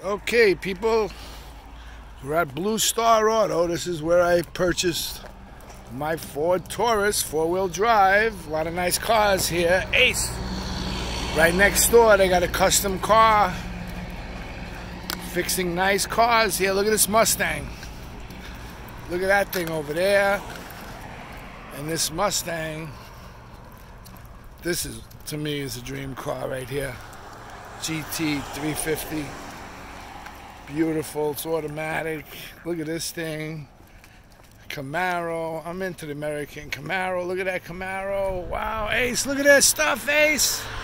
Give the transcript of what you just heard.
Okay, people, we're at Blue Star Auto. This is where I purchased my Ford Taurus, four-wheel drive. A lot of nice cars here. Ace. Right next door, they got a custom car. Fixing nice cars here. Look at this Mustang. Look at that thing over there. And this Mustang. This is, to me, is a dream car right here. GT 350. Beautiful, it's automatic. Look at this thing. Camaro. I'm into the American Camaro. Look at that Camaro. Wow, Ace, look at that stuff, Ace.